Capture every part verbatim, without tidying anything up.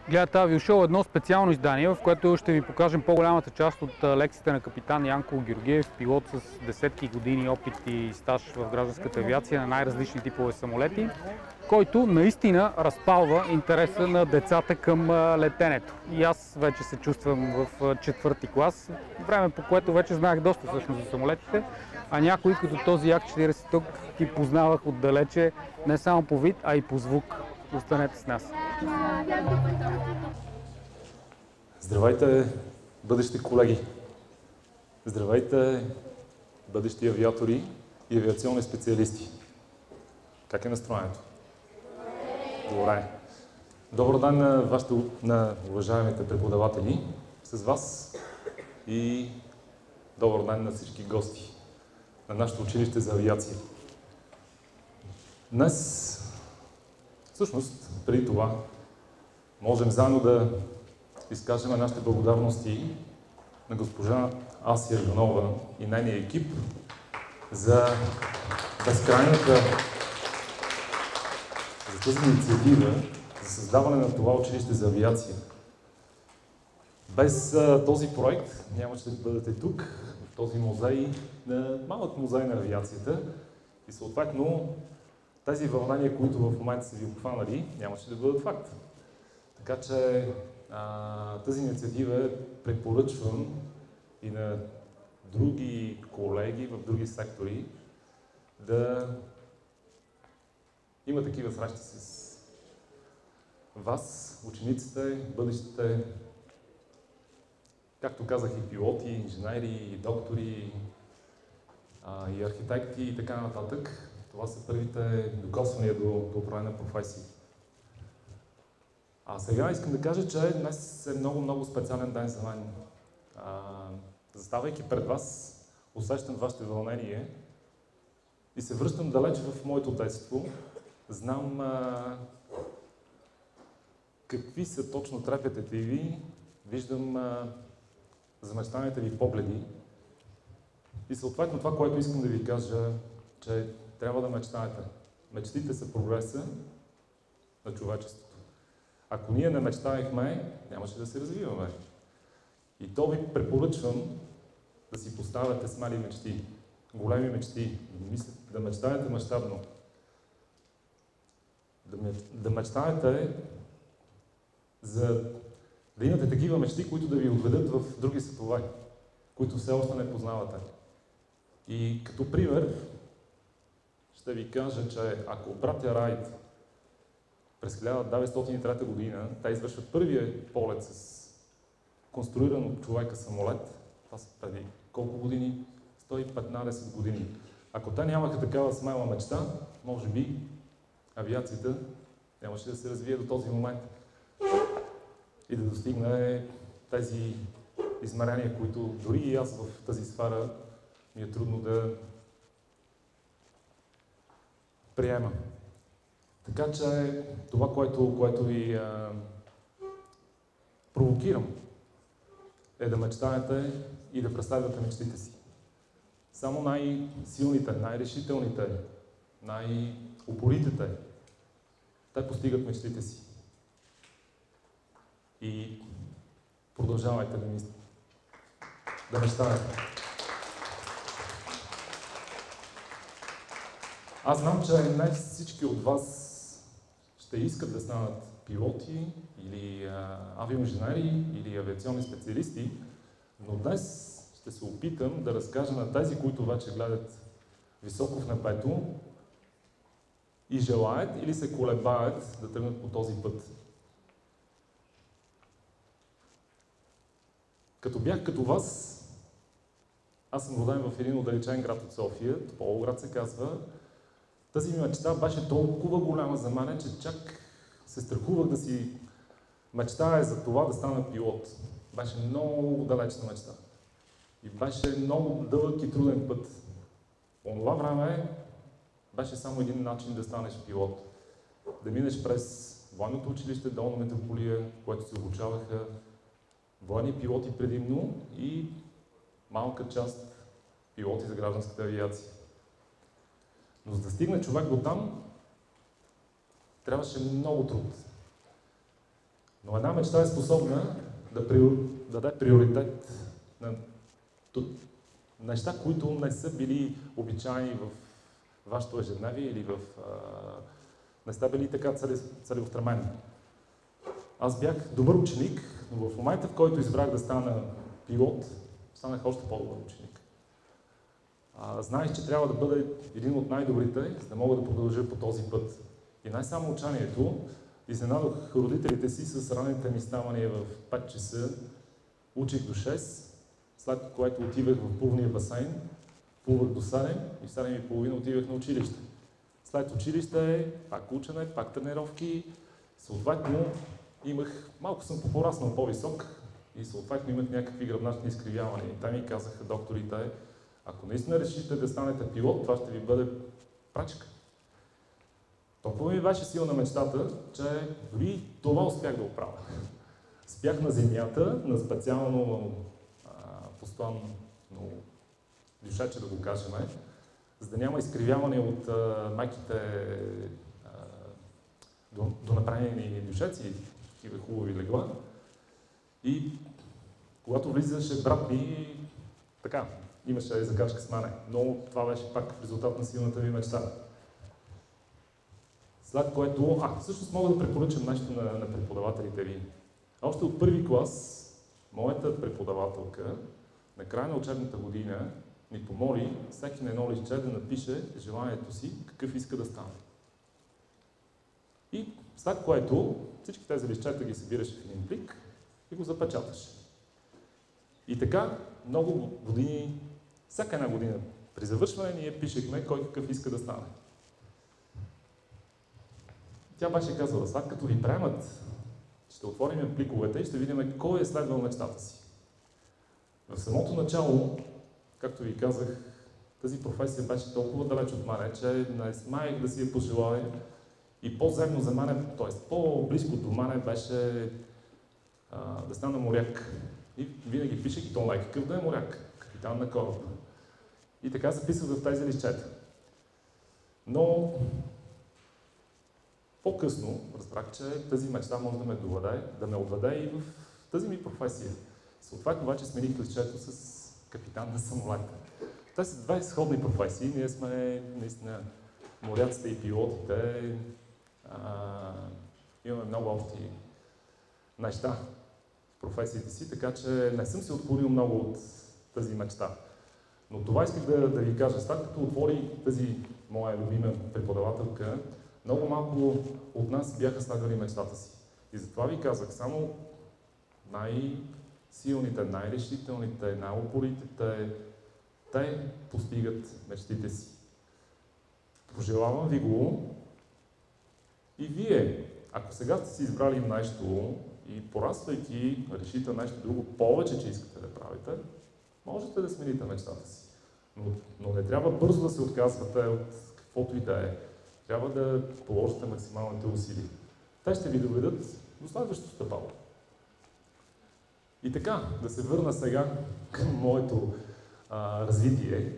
Гледате Авиошоу, едно специално издание, в което ще ви покажем по-голямата част от лекциите на капитан Янко Георгиев, пилот с десетки години опит и стаж в гражданската авиация на най-различни типове самолети, който наистина разпалва интереса на децата към летенето. И аз вече се чувствам в четвърти клас, време по което вече знаех доста всъщност за самолетите, а някои като този Як четиридесет тук ги познавах отдалече не само по вид, а и по звук. Останете с нас. Здравейте, бъдещи колеги! Здравейте, бъдещи авиатори и авиационни специалисти! Как е настроението? Добре! Добър ден на, вашите, на уважаемите преподаватели с вас и добър ден на всички гости на нашето училище за авиация. Днес, всъщност, преди това, можем заедно да изкажем нашите благодарности на госпожа Ася Йорданова и нейния екип за безкрайната, за тази инициатива за създаване на това училище за авиация. Без а, този проект нямаше да бъдете тук, в този музей, на малък музей на авиацията и съответно тези вълнения, които в момента са ви обхванали, нямаше да бъдат факт. Така че а, тази инициатива препоръчвам и на други колеги в други сектори да има такива срещи с вас, учениците, бъдещите, както казах, и пилоти, и инженери, и доктори, а, и архитекти и така нататък. Това са първите докосвания до, до определена професия. А сега искам да кажа, че днес е много, много специален ден за мен. А, заставайки пред вас, усещам вашето вълнение и се връщам далеч в моето детство. Знам а, какви са точно трепетите ви, виждам а, замечтаните ви погледи и съответно това, което искам да ви кажа, че трябва да мечтаете. Мечтите са прогреса на човечеството. Ако ние не мечтаехме, нямаше да се развиваме. И то ви препоръчвам да си поставяте смели мечти, големи мечти, да мечтаете мащабно. Да мечтаете за да имате такива мечти, които да ви отведат в други светове, които все още не познавате. И като пример ще ви кажа, че ако братя Райт през хиляда деветстотин и трета година те извършват първия полет с конструиран от човека самолет, това са преди колко години? сто и петнадесет години. Ако те нямаха такава смела мечта, може би авиацията нямаше да се развие до този момент и да достигне тези измерения, които дори и аз в тази сфера ми е трудно да приема. Така че това, което, което ви а, провокирам, е да мечтаете и да преследвате мечтите си. Само най-силните, най-решителните, най-упоритите, те постигат мечтите си. И продължавайте да мислите, да мечтаете. Аз знам, че не всички от вас ще искат да станат пилоти или а, авиоинженери или авиационни специалисти, но днес ще се опитам да разкажа на тези, които вече гледат високо в небето и желаят или се колебаят да тръгнат по този път. Като бях като вас, аз съм роден в един отдалечен град от София, Тополовград се казва. Тази ми мечта беше толкова голяма за мен, че чак се страхувах да си мечтая за това да стана пилот. Беше много далечна мечта. И беше много дълъг и труден път. По това време беше само един начин да станеш пилот. Да минеш през военното училище Долна Митрополия, в което се обучаваха военни пилоти предимно и малка част пилоти за гражданската авиация. Но за да стигне човек до там, трябваше много труд. Но една мечта е способна да приор... даде приоритет на неща, които не са били обичайни в вашето ежедневие или в... А... не сте били така цели... целеустремени. Аз бях добър ученик, но в момента, в който избрах да стана пилот, станах още по-добър ученик. А, знаех, че трябва да бъда един от най-добрите, за да мога да продължа по този път. И най-само учанието, изненадох родителите си с ранните ми ставания в пет часа, учих до шест, след което отивах в плувния басейн, плувах до седем и в седем и половина отивах на училище. След училище, пак учене, пак тренировки, съответно имах, малко съм пораснал по-висок и съответно имах някакви гръбначни изкривявания. Те ми казаха докторите, ако наистина решите да станете пилот, това ще ви бъде прачка. Толкова ми беше силна мечтата, че дори това успях да оправя. Спях на земята, на специално а, постоянно дюшече, да го кажем, за да няма изкривяване от а, майките а, до, до направени дюшеци, такива хубави легла. И когато влизаше брат ми, така, имаше закачка с мене, но това беше пак в резултат на силната ми мечта. След което, а, всъщност мога да препоръчам нещо на, на преподавателите ви. Още от първи клас, моята преподавателка, на края на учебната година, ни помоли всеки на едно листче да напише желанието си, какъв иска да стане. И след което всички тези листчета ги събираше в един плик и го запечаташе. И така, много години, всяка една година при завършване ние пишехме кой какъв иска да стане. Тя беше казала, след като ви приемат, ще отворим пликовете и ще видим кой е следвал мечтата си. В самото начало, както ви казах, тази професия беше толкова далеч от мене, че не смеех да си я пожелая и по-земно за мене, т.е. по-близко до мене беше а, да стана моряк. И винаги пишех и то най-какъв да е моряк, капитан на кораба. И така записах в тези листчета. Но по-късно разбрах, че тази мечта може да ме доведе, да ме отведе и в тази ми професия. Съответно обаче смених листчето с капитан на самолета. Те са две сходни професии. Ние сме наистина моряците и пилотите. А, имаме много общи неща в професиите си, така че не съм се отклонил много от тази мечта. Но това исках да, да ви кажа. След като отвори тази моя любима преподавателка, много малко от нас бяха следвали мечтата си. И затова ви казах, само най-силните, най-решителните, най-упоритите, те постигат мечтите си. Пожелавам ви го и вие, ако сега сте си избрали нещо и пораствайки, решите нещо друго повече, че искате да правите, можете да смените мечтата си. Но, но не трябва бързо да се отказвате от каквото и да е. Трябва да положите максималните усилия. Те ще ви доведат до следващото стъпало. И така, да се върна сега към моето а, развитие.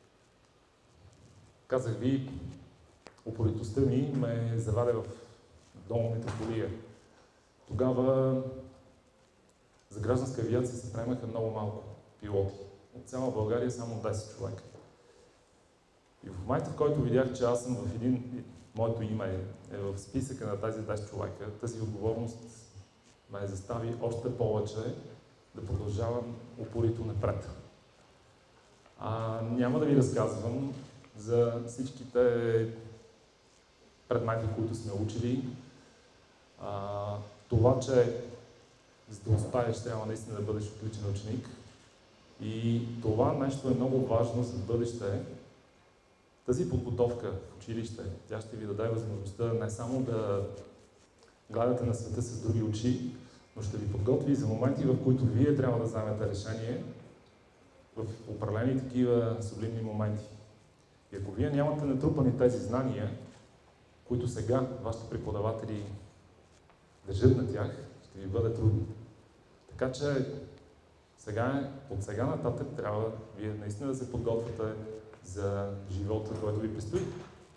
Казах ви, упоритостта ми ме заваде в долната полия. Тогава за гражданска авиация се приемаха много малко пилоти. От цяла България само десет човека. И в момента, в който видях, че аз съм в един, моето име е в списъка на тези десет човека, тази отговорност ме застави още повече да продължавам упорито напред. А, няма да ви разказвам за всичките предмети, които сме учили. А, това, че за да успееш, трябва наистина да бъдеш отличен ученик. И това нещо е много важно за бъдеще. Тази подготовка в училище, тя ще ви даде възможността не само да гледате на света с други очи, но ще ви подготви за моменти, в които вие трябва да вземете решение в определени такива сублимни моменти. И ако вие нямате натрупани тези знания, които сега вашите преподаватели държат на тях, ще ви бъде трудно. Така че сега, от сега нататък трябва вие наистина да се подготвяте за живота, който ви предстои.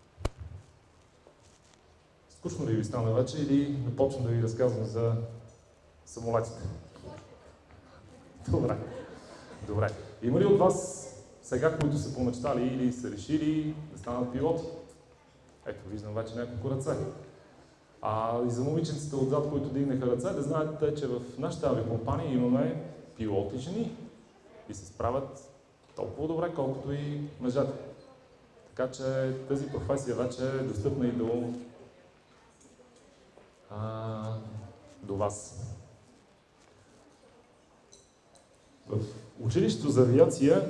Скучно ли ви стана вече или започвам да ви разказвам за самолетите. Добре. Добре. Има ли от вас сега, които са помечтали или са решили да станат пилоти? Ето, виждам вече няколко ръце. А и за момиченцата отзад, които дигнаха ръце, да знаете, че в нашата авиакомпания имаме пилоти жени и се справят толкова добре, колкото и мъжете. Така че тази професия вече е достъпна и до, а, до вас. В училището за авиация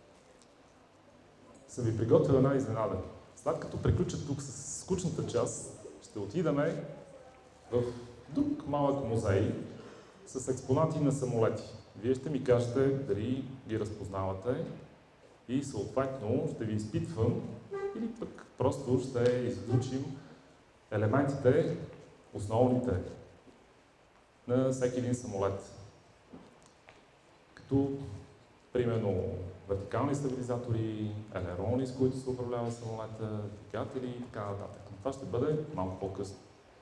съм ви приготвил една изненада. След като приключат тук с скучната част, ще отидаме в друг малък музей с експонати на самолети. Вие ще ми кажете дали ги разпознавате и съответно ще ви изпитвам или пък просто ще изучим елементите, основните на всеки един самолет. Като, примерно, вертикални стабилизатори, елерони, с които се управлява самолета, двигатели и така нататък. Но това ще бъде малко по-късно.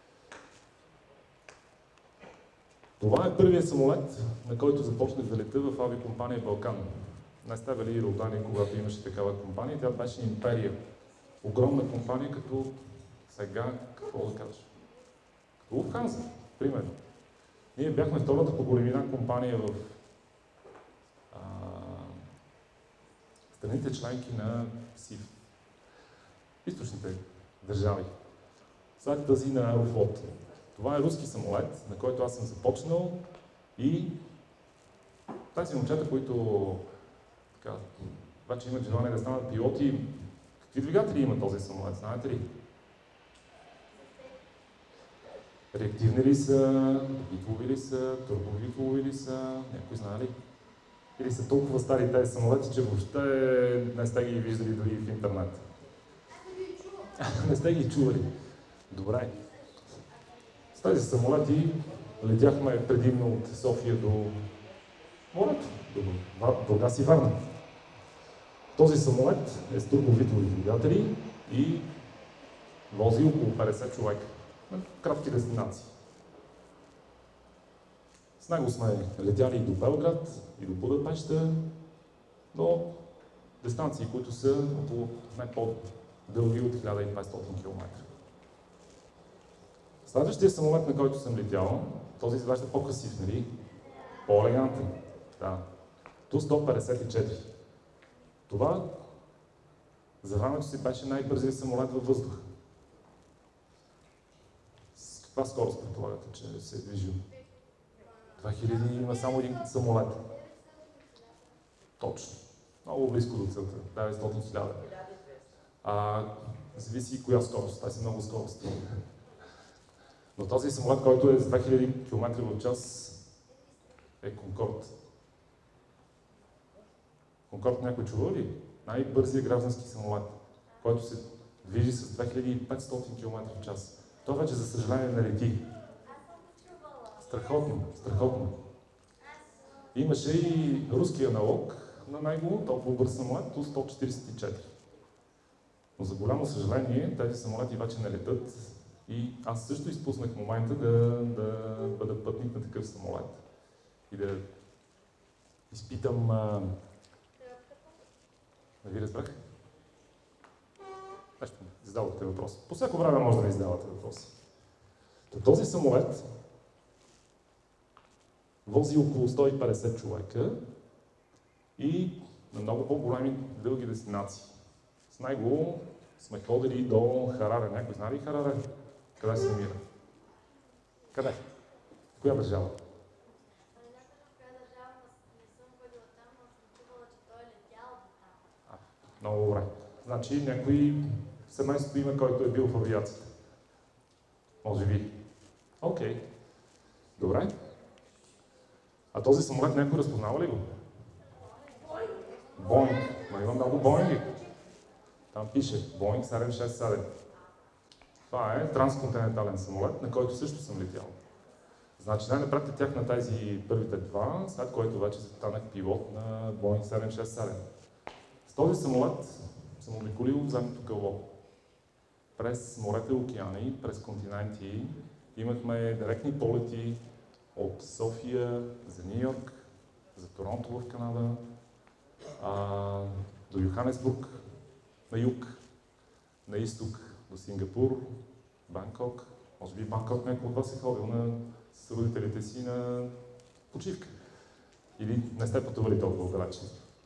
Това е първият самолет, на който започнах да лета в авиакомпания Балкан. Не сте били родани, когато имаше такава компания. Тя беше империя. Огромна компания, като сега, какво да кажа? Като Луфтханза, примерно. Ние бяхме втората по големина компания в а, страните членки на СИВ. Източните държави. След тази на Аерофлот. Това е руски самолет, на който аз съм започнал и тези момчета, които така, вече имат желание да станат пилоти, какви двигатели има този самолет, знаете ли? Реактивни ли са, битови ли са, турбовитови ли са, някой знае ли? Или са толкова стари тези самолети, че въобще не сте ги виждали дори в интернет? Не сте ги чували. Добре. С тези самолети летяхме предимно от София до морето, до Бургас и Варна. Този самолет е с турбовитови двигатели и вози около петдесет човека на кратки дестинации. С него сме летяли и до Белград, и до Будапеща, но дистанции, които са около не по-дълги от хиляда и петстотин километра. Следващия самолет, на който съм летял, този изглежда по-красив, нали? По-елегантен. Да. Ту сто петдесет и четири. Това за времето си беше най-бързият самолет във въздуха. С каква скорост предполагате, че се е движил? две хиляди има само един самолет. Точно. Много близко до целта. деветстотин хиляда. А, зависи коя скорост. Те са много скорости. Но този самолет, който е с две хиляди километра в час, е Конкорд. Конкорд някой чува ли? Най-бързият граждански самолет, който се движи с две хиляди и петстотин километра в час. Той вече, за съжаление, не лети. Страхотно, страхотно. Имаше и руски аналог на него, толкова бърз самолет, Ту сто четиридесет и четири. Но за голямо съжаление, тези самолети вече не летат и аз също изпуснах момента да, да бъда пътник на такъв самолет и да изпитам... А... Не ви разбрах? Нещо, задавате въпрос. По всяко време може да ми задавате въпроси. Този самолет вози около сто и петдесет човека и на много по-големи дълги дестинации. С него сме ходили до Хараре. Някой знае ли Хараре? Къде се намира? Къде? В коя държава? А, много добре. Значи някой в семейството има, който е бил в авиацията. Може би. Окей. Okay. Добре. А този самолет някой разпознава ли го? Боинг. Ма има много Боинги. Там пише Боинг седем шест седем. Това е трансконтинентален самолет, на който също съм летял. Значи най-напред летях на тези първите два, след което вече станах пилот на Боинг седем шест седем. С този самолет съм обиколил земното кълбо. През морета и океани, през континенти. Имахме директни полети от София за Ню Йорк, за Торонто в Канада, а, до Йоханесбург на юг, на изток до Сингапур, Банкок. Може би Банкок някой от вас е ходил на, с родителите си на почивка. Или не сте пътували толкова далече.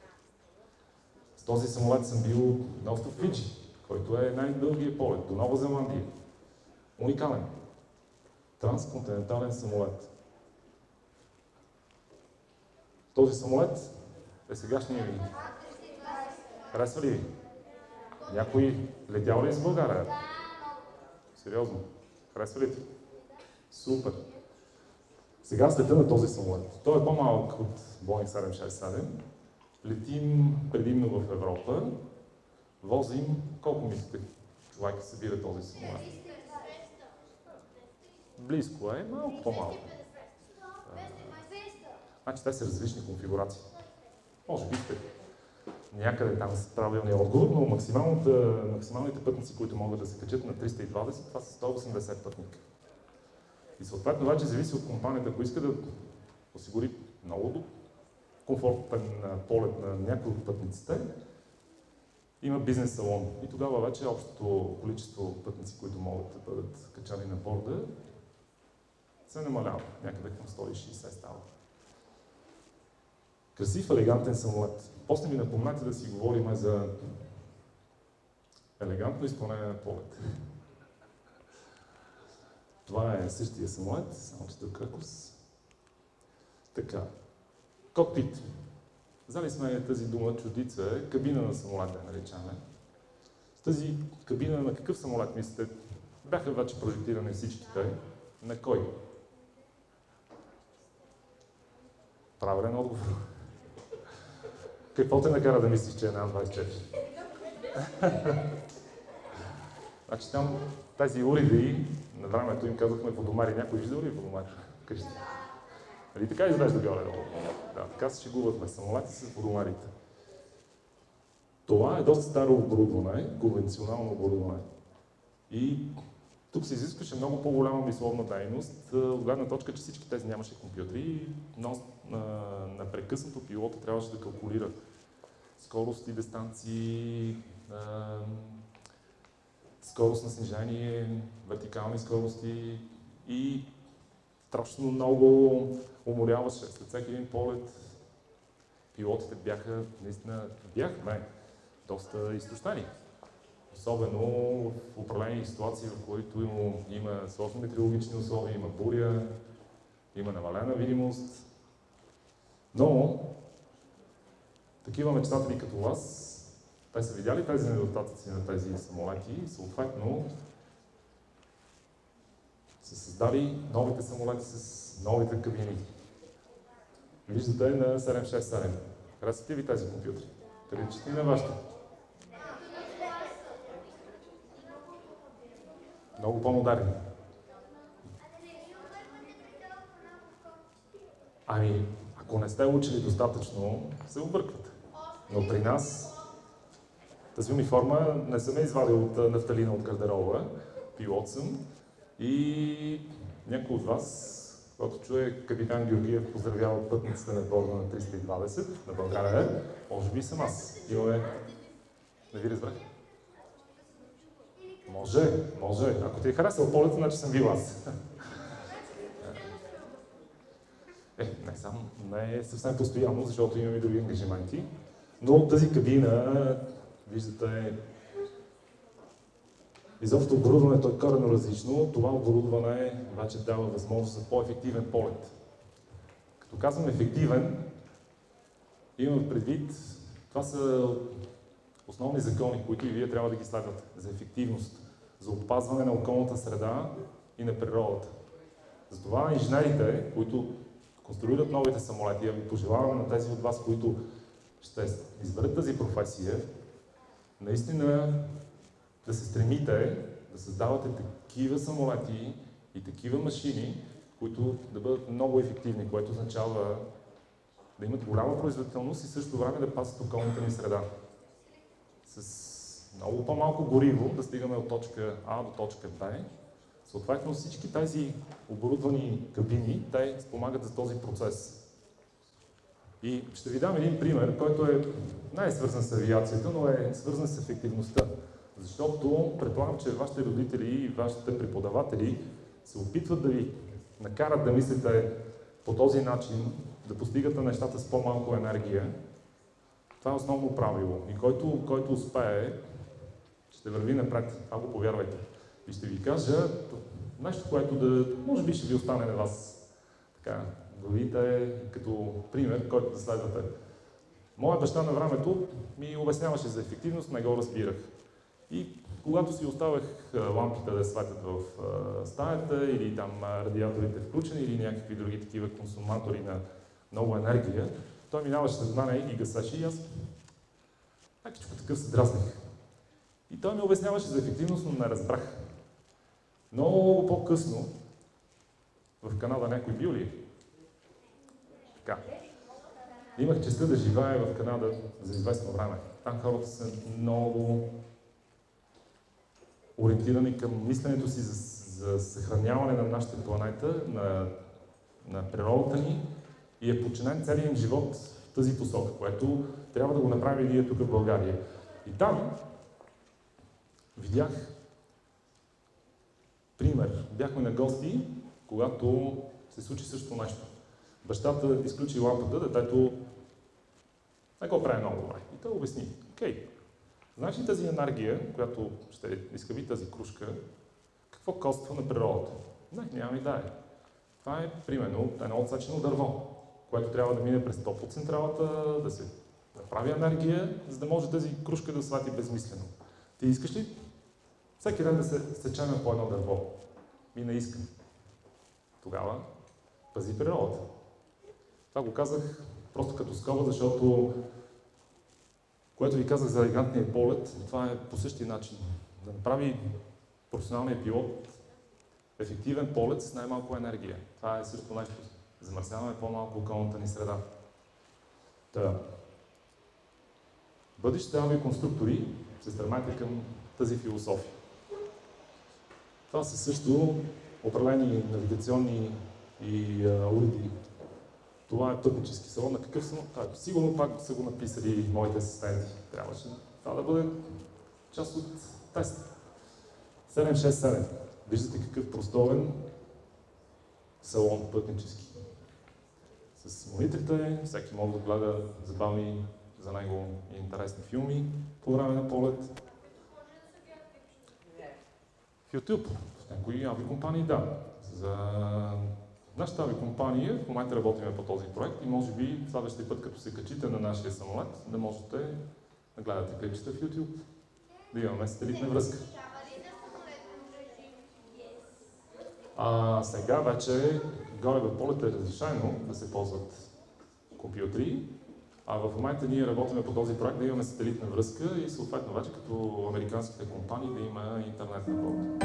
С този самолет съм бил на остров Фиджи, който е най-дългият полет до Нова Зеландия. Уникален. Трансконтинентален самолет. Този самолет е сегашния ми. Харесва ли ви? Някой летял ли из България? Сериозно? Харесва ли ти? Супер! Сега слета на този самолет. Той е по-малък от Боинг седем шест седем. Летим предимно в Европа. Возим, колко мислите, човека събира този самолет? Близко е, малко по-малко. Значи те са различни конфигурации. Може би сте някъде там с правилния отговор, но максималните пътници, които могат да се качат на триста и двадесет, това са сто и осемдесет пътника. И съответно вече зависи от компанията, ако иска да осигури много комфортен полет на някои от пътниците, има бизнес салон. И тогава вече общото количество пътници, които могат да бъдат качани на борда, се намалява. Някъде към сто и шейсет става. Красив, елегантен самолет. После ми напомнете да си говорим за елегантно изпълнение на полет. Това е същия самолет, само че тук кръкос. Така. Кокпит. Знали сме тази дума чудица, кабина на самолета я наричаме. С тази кабина на какъв самолет мислите? Бяха вече прожектирани всичките. На кой? Правилен отговор. Какво те накара да мислиш, че е на двадесет и четири? Значи там тези уреди, на времето им казахме водомари. Някой виждал ли водомар? Кажете. Нали така изглежда горе-долу? Да, така се шегувахме самолети с водомарите. Това е доста старо оборудване, конвенционално оборудване. И тук се изискваше много по-голяма мисловна дейност, от гледна точка, че всички тези нямаше компютри, но непрекъснато пилота трябваше да калкулира скорости, дистанции, скорост на снижение, вертикални скорости и страшно много уморяваше. След всеки един полет пилотите бяха, наистина, бяхме доста изтощени. Особено в определени ситуации, в които има, има сложни метеорологични условия, има буря, има намалена видимост. Но такива мечтатели като вас, те са видяли тези недостатъци на тези самолети и съответно са създали новите самолети с новите кабини. Виждате на седем шест седем. Харесвате ви тези компютри? Приличат ли на вашите? Много по-модерни. Ами, ако не сте учили достатъчно, се обърквате. Но при нас тази униформа не съм я извадил от нафталина от гардероба, пилот съм и някой от вас, когато чуе капитан Георгиев поздравява пътниците на борда на триста и двадесет на България, може би съм аз. Имаме... Не ви разбрах? Може, може. Ако ти е харесал полета, значи съм бил аз. Е, не, сам, не е съвсем постоянно, защото имам и други ангажименти. Но тази кабина, виждате, изобщо оборудването е коренно различно. Това оборудване вече дава възможност за по-ефективен полет. Като казвам ефективен, имам предвид, това са основни закони, които и вие трябва да ги следвате за ефективност, за опазване на околната среда и на природата. Затова инженерите, които конструират новите самолети, я ви пожелавам на тези от вас, които ще изберат тази професия, наистина да се стремите да създавате такива самолети и такива машини, които да бъдат много ефективни, което означава да имат голяма производителност и също време да пасат околната ни среда. С много по-малко гориво да стигаме от точка А до точка Б, Съответно всички тези оборудвани кабини, те спомагат за този процес. И ще ви дам един пример, който е най-свързан с авиацията, но е свързан с ефективността. Защото предполагам, че вашите родители и вашите преподаватели се опитват да ви накарат да мислите по този начин, да постигате нещата с по-малко енергия. Това е основно правило. И който, който успее, ще върви напред. Това го повярвайте. И ще ви кажа нещо, което да, може би ще ви остане на вас така, главите, като пример, който да следвате. Моя баща на времето ми обясняваше за ефективност, не го разбирах. И когато си оставях лампите да светят в стаята или там радиаторите включени или някакви други такива консуматори на много енергия, той минаваше след мене и ги гасеше и аз такичко такъв се дразнах. И той ми обясняваше за ефективност, но не разбрах. Много по-късно в Канада някой бил ли? Така. Имах честта да живея в Канада за известно време. Там хората са много ориентирани към мисленето си за, за съхраняване на нашата планета, на, на природата ни и е подчинен целият им живот в тази посока, което трябва да го направим и ние тук в България. И там видях пример. Бяхме на гости, когато се случи също нещо. Бащата изключи лампата, детето не го прави много добре. И той обясни. Окей, знаеш ли тази енергия, която ще изхъби тази кружка, какво коства на природата? Не, нямам идея. Това е, примерно, едно отсечено дърво, което трябва да мине през топлоцентралата, да се направи енергия, за да може тази кружка да свети безмислено. Ти искаш ли всеки ден да се сечеме по едно дърво? Ми не искам. Тогава пази природата. Това го казах просто като скоба, защото което ви казах за елегантния полет, това е по същия начин. Да направи професионалния пилот ефективен полет с най-малко енергия. Това е също нещо. Замърсяваме по-малко околната ни среда. Та, бъдещите авиоконструктори се стремайте към тази философия. Това са също определени навигационни и а, уреди. Това е пътнически салон. На какъв салон? А, сигурно пак са го написали моите асистенти. Трябваше това да бъде част от теста. седем шест седем. Виждате какъв просторен салон пътнически. С мониторите, всеки може да гледа забавни за него и интересни филми по време на полет. В YouTube, в някои авиокомпании, да. За нашата авиокомпания в момента работим по този проект и може би следващия път, като се качите на нашия самолет, да можете да гледате клипчета в YouTube. Да имаме сателитна връзка. А сега вече горе в полета е разрешено да се ползват компютри, а в момента ние работим по този проект да имаме сателитна връзка и съответно вече като американските компании да има интернет на борда.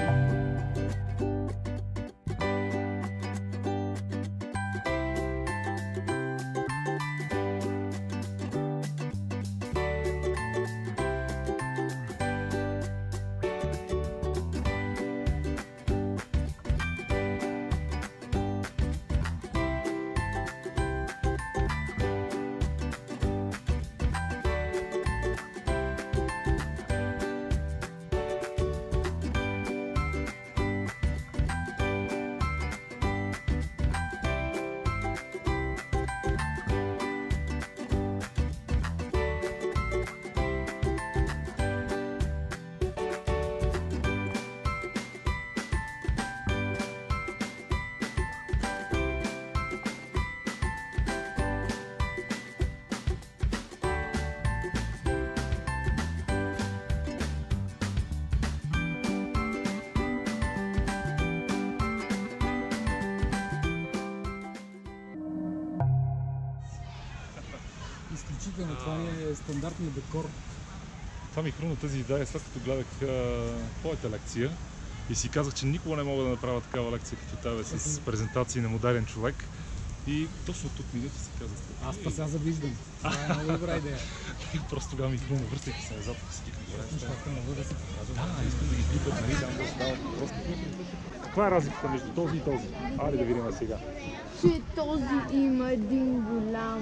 Изключително, това е стандартният декор. Това ми хрумна тази идея, след като гледах а, твоята лекция и си казах, че никога не мога да направя такава лекция като тебе с презентации на модерен човек. И точно тук ми идете си казах. Аз па сега завиждам. Това е много добра идея. Просто тогава ми хрумна, връщайки се назад, да си кикам добре. Нещата могат да се покажат. Да, искам да ги клипат, нали, там да се дават просто. Каква е разликата между този и този? Айде да видим сега. Че този има един голям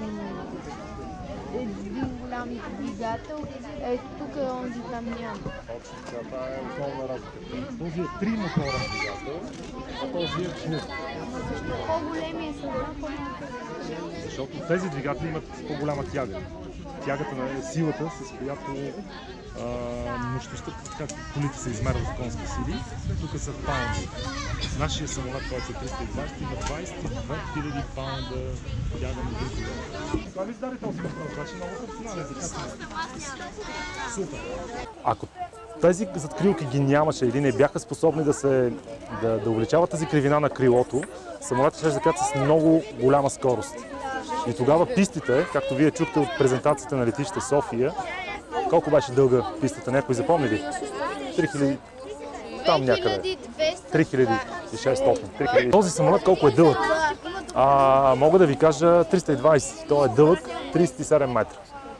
един голям двигател, ето тук е онзи там няма. Точно така, това е основна разлика. Този е три мотора двигател, а този е дву. Защо по-големия са два? Защото тези двигатели имат по-голяма тяга. Тягата на силата, с която а, мощността, така колите се измерват в конски сили, тук са в паунди. Нашия самолет, който е триста и двадесет, има двадесет и две хиляди паунда тяга на двигател. Това ви зададе този въпрос, значи много професионален, така че супер. Ако тези задкрилки ги нямаше или не бяха способни да, се, да, да увеличават тази кривина на крилото, самолетът ще закат с много голяма скорост. И тогава пистите, както вие чухте от презентацията на летище София, колко беше дълга пистата? Някой запомни ли? три хиляди. Там някъде. три хиляди и шестстотин. Този самолет колко е дълъг? А, мога да ви кажа триста и двадесет. Той е дълъг тридесет и седем метра.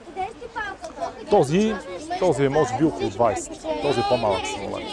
Този, този е може би около двадесет. Този е по-малък самолет.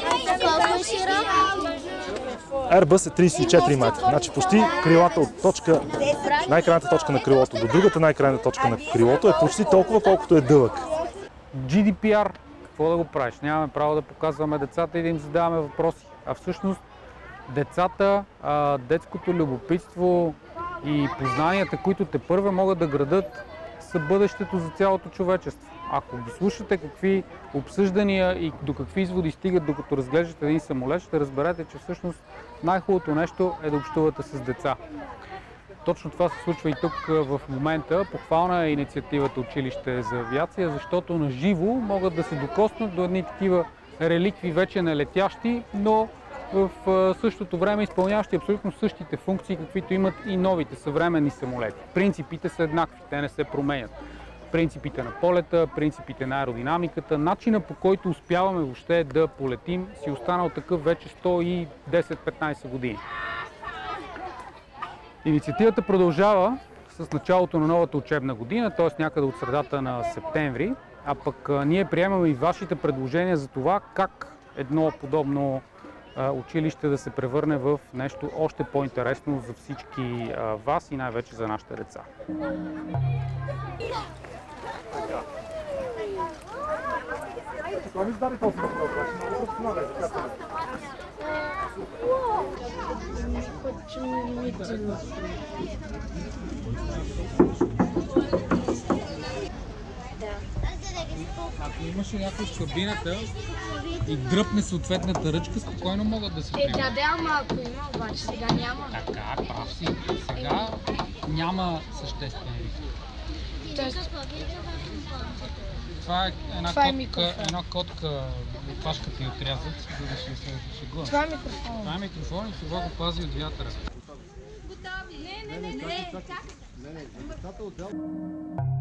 Airbus е тридесет и четири метра. Значи почти крилата от точка, най-крайната точка на крилото до другата най-крайна точка на крилото е почти толкова, колкото е дълъг. Джи Ди Пи Ар, какво да го правиш? Нямаме право да показваме децата и да им задаваме въпроси. А всъщност децата, детското любопитство и познанията, които те първа могат да градат, са бъдещето за цялото човечество. Ако ги слушате какви обсъждания и до какви изводи стигат, докато разглеждате един самолет, ще разберете, че всъщност най-хубавото нещо е да общувате с деца. Точно това се случва и тук в момента. Похвална е инициативата Училище за авиация, защото на живо могат да се докоснат до едни такива реликви, вече не летящи, но в същото време изпълняващи абсолютно същите функции, каквито имат и новите съвременни самолети. Принципите са еднакви, те не се променят. Принципите на полета, принципите на аеродинамиката, начина по който успяваме въобще да полетим си останал такъв вече сто и десет до петнадесет години. Инициативата продължава с началото на новата учебна година, т.е. някъде от средата на септември, а пък ние приемаме и вашите предложения за това как едно подобно училище да се превърне в нещо още по-интересно за всички вас и най-вече за нашите деца. Това ми зададе този въпрос, значи много професионален, така Ако имаше някой в кабината и дръпне съответната ръчка, спокойно могат да се приемат. Е, да, да, ама ако има, обаче сега няма. Така, прав си. Сега няма съществен риск. Тоест, Това е една Това е котка, една котка, опашката и отрязат, за да се шегува. това е микрофон. Това е микрофон и това го пази от вятъра. Не, не, не, не, не,